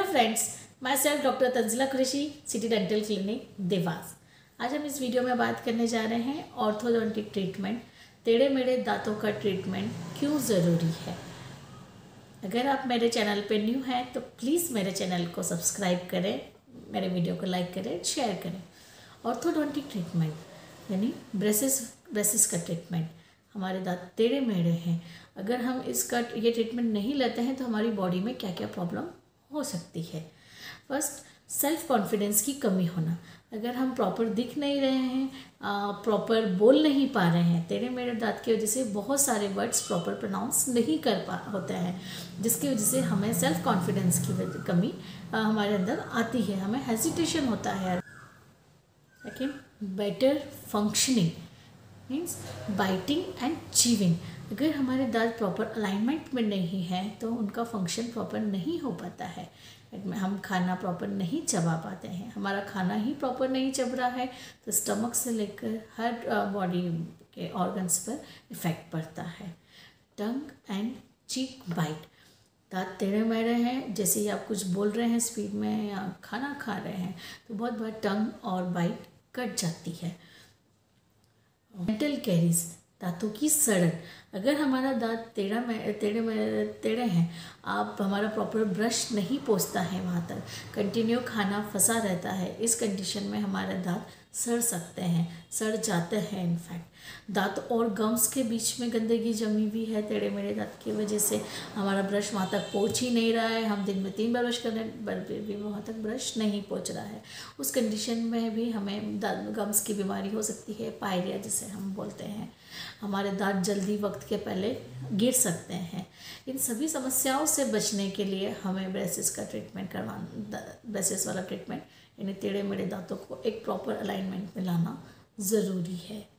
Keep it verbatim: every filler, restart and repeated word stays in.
Friends, myself doctor Tanzila Qureshi, city dental clinic Dewas. आज हम इस वीडियो में बात करने जा रहे हैं ऑर्थोडोंटिक ट्रीटमेंट, टेढ़े मेढ़े दांतों का ट्रीटमेंट क्यों ज़रूरी है। अगर आप मेरे चैनल पे न्यू हैं तो प्लीज़ मेरे चैनल को सब्सक्राइब करें, मेरे वीडियो को लाइक करें, शेयर करें। ऑर्थोडोंटिक ट्रीटमेंट यानी ब्रेसेस ब्रेसेस का ट्रीटमेंट। हमारे दांत टेढ़े मेढ़े हैं, अगर हम इसका ये ट्रीटमेंट नहीं लेते हैं तो हमारी बॉडी में क्या क्या प्रॉब्लम हो सकती है। फर्स्ट, सेल्फ कॉन्फिडेंस की कमी होना। अगर हम प्रॉपर दिख नहीं रहे हैं, प्रॉपर बोल नहीं पा रहे हैं, टेढ़े मेढ़े दांत की वजह से बहुत सारे वर्ड्स प्रॉपर प्रोनाउंस नहीं कर पा होते हैं, जिसकी वजह से हमें सेल्फ कॉन्फिडेंस की कमी आ, हमारे अंदर आती है, हमें हेजिटेशन होता है। Second, better functioning means biting and chewing. अगर हमारे दांत प्रॉपर अलाइनमेंट में नहीं है तो उनका फंक्शन प्रॉपर नहीं हो पाता है। हम खाना प्रॉपर नहीं चबा पाते हैं, हमारा खाना ही प्रॉपर नहीं चब रहा है तो स्टमक से लेकर हर बॉडी के ऑर्गन्स पर इफ़ेक्ट पड़ता है। Tongue and cheek bite. दांत टेढ़े मेढ़े हैं, जैसे ही आप कुछ बोल रहे हैं स्पीड में या खाना खा रहे हैं तो बहुत बार टंग और बाइट कट जाती है। डेंटल कैरीज, दांतों की सड़न। अगर हमारा दांत टेढ़ा में टेढ़े में टेढ़े हैं, आप हमारा प्रॉपर ब्रश नहीं पहुंचता है वहाँ तक, कंटिन्यू खाना फंसा रहता है, इस कंडीशन में हमारे दांत सड़ सकते हैं, सड़ जाते हैं। इनफैक्ट दांत और गम्स के बीच में गंदगी जमी हुई है टेढ़े मेढ़े दांत की वजह से, हमारा ब्रश वहाँ तक पहुँच ही नहीं रहा है, हम दिन में तीन बार ब्रश कर रहे हैं पर फिर भी वहाँ तक ब्रश नहीं पहुँच रहा है। उस कंडीशन में भी हमें दांत गम्स की बीमारी हो सकती है, पायरिया जिसे हम बोलते हैं। हमारे दांत जल्दी वक्त के पहले गिर सकते हैं। इन सभी समस्याओं से बचने के लिए हमें ब्रेसेस का ट्रीटमेंट करवाना, ब्रेसेस वाला ट्रीटमेंट यानी टेढ़े मेढ़े दांतों को एक प्रॉपर अलाइनमेंट में लाना ज़रूरी है।